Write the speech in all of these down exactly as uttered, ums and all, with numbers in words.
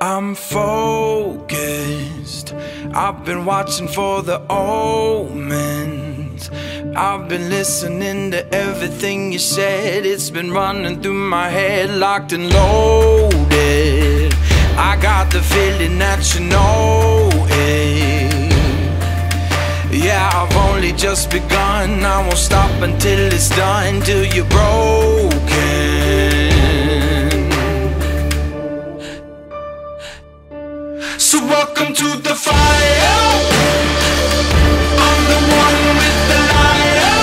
I'm focused. I've been watching for the omens. I've been listening to everything you said. It's been running through my head, locked and loaded. I got the feeling that you know it. Yeah, I've only just begun. I won't stop until it's done, till you're broken. So welcome to the fire. I'm the one with the lighter.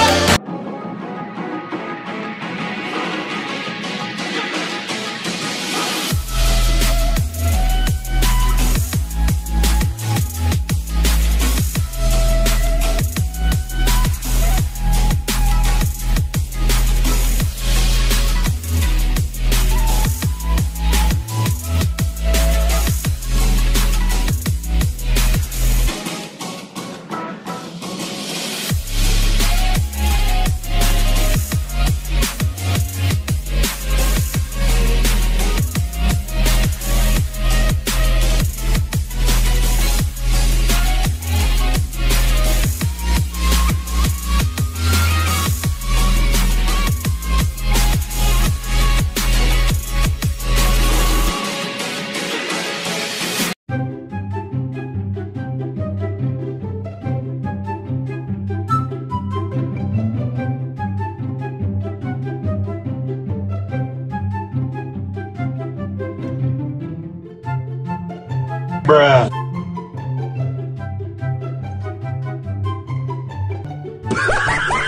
Bruh.